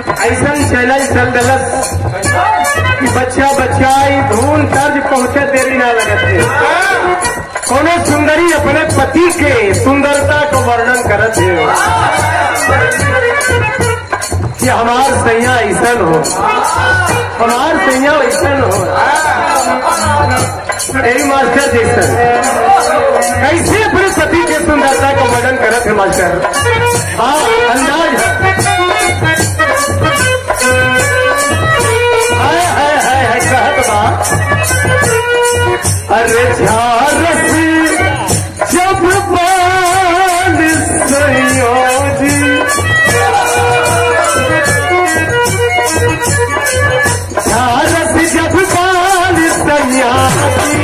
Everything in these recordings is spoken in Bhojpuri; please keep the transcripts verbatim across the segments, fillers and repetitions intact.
ऐसा चैनल चल गलत कि बच्चा बच्चा धून तर्ज पहुंचे देरी ना लगते। कोनो सुंदरी अपने पति के सुंदरता को वर्णन करत है कि हमार सैया ऐसा हो, हमार सैया ऐसा हो। यही मास्टर जैसा कैसे अपने पति के सुंदरता को वर्णन करत है मास्टर। हाँ अंदाज है है है है कहत बा अरे झारस जब पाल संयोजी झारस जब पाल संयोजी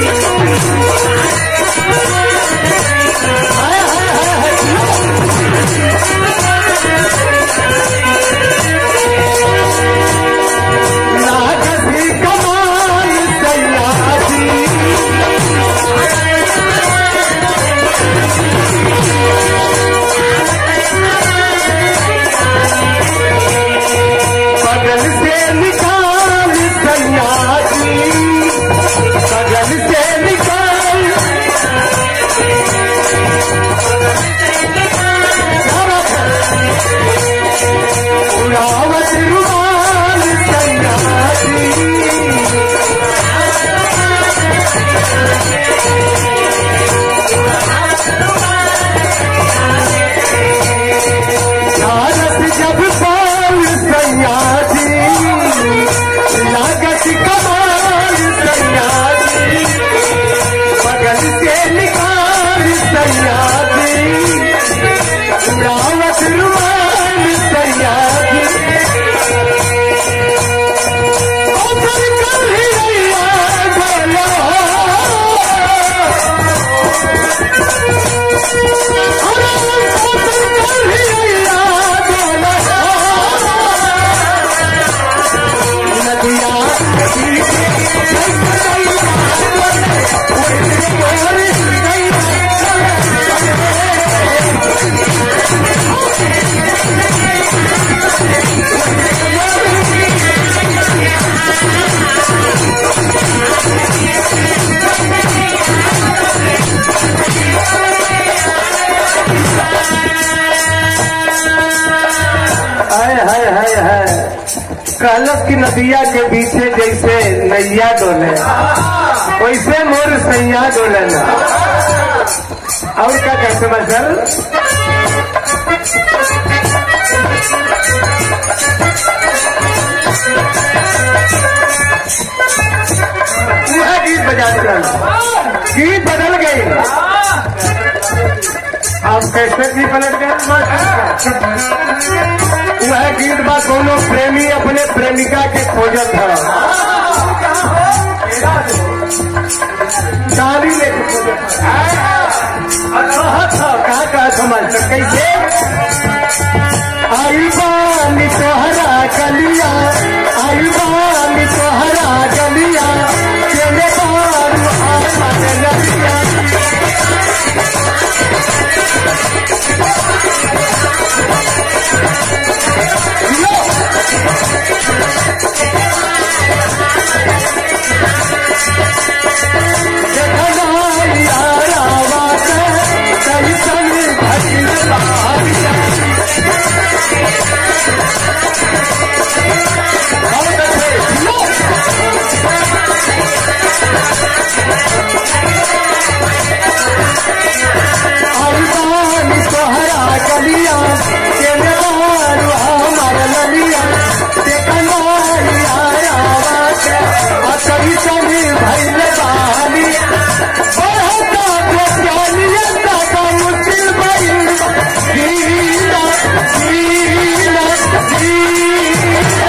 कहलस की नदिया के पीछे जैसे नैया डोले वैसे मोर सैया डोले ना। और क्या कहते मसल पूरा गीत बजा दिया, गीत बदल गई। आप कैसे भी पलट गए। वह गीत बा दोनों प्रेमी अपने प्रेमिका के खोजत है, गाड़ी लेके खोजत कहा कहा समझ कैसे आई बानी तोहरा गलिया, आई बानी तोहरा गलिया चले बारू आने लगिया।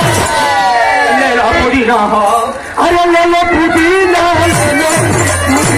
अरे ले लो पुदीना, ले लो